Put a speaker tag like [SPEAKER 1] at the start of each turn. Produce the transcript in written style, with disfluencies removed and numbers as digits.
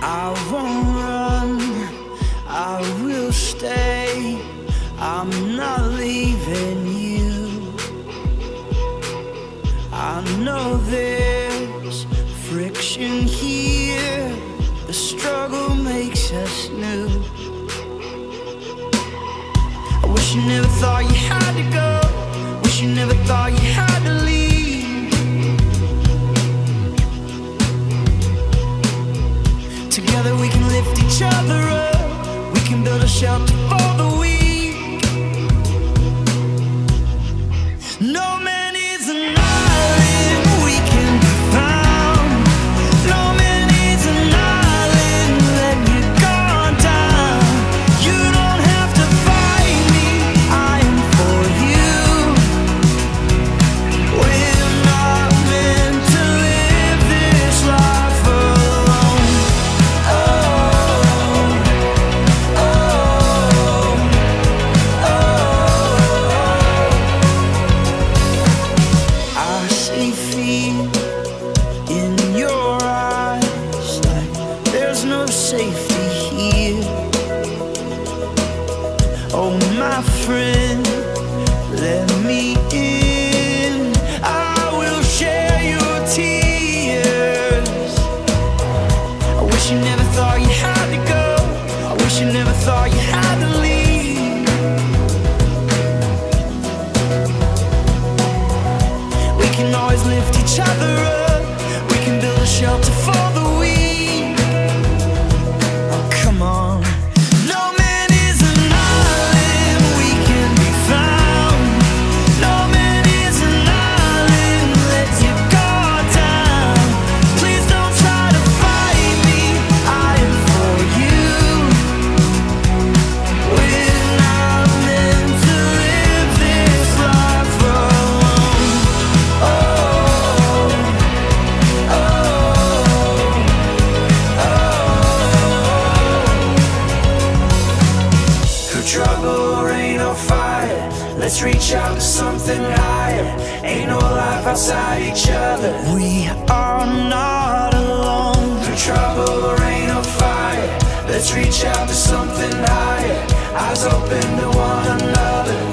[SPEAKER 1] I won't run, I will stay. I'm not leaving you. I know there's friction here. The struggle makes us new. I wish you never thought you had to go. Wish you never thought you had to leave. Together we can lift each other up. We can build a shelter for the weak. No man is an island we can be found. No man is an island, let your guard down. You don't have to fight me, I am for you. We're not meant to live this life alone. I see fear in your eyes, like there's no safety here. Oh my friend, let me in. I will share your tears. I wish you never thought you had to go. I wish you never thought you had to leave. We can always lift each other up. We can build a shelter for the weak. Oh, come on. No man is an island we can be found. No man is an island, let your guard down. Please don't try to fight me, I am for you. We're not meant to live this life alone. Through trouble, rain or fire, let's reach out to something higher. Ain't no life outside each other. We are not alone. Through trouble, rain or fire, let's reach out to something higher. Eyes open to one another.